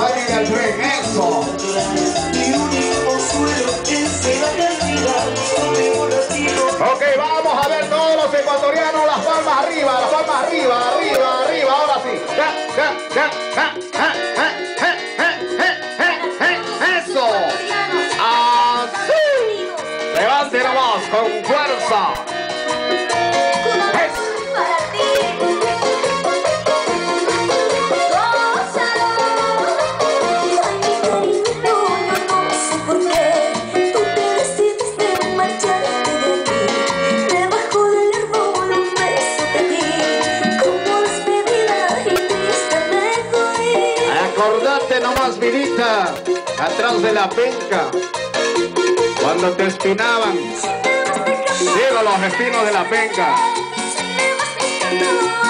acompañen al tren, eso. Ok, vamos a ver todos los ecuatorianos, las palmas arriba, arriba, arriba, ahora sí. Eso. Así. Levante nomás con fuerza. Acordate nomás, vidita, atrás de la penca, cuando te espinaban, cielo los espinos de la penca.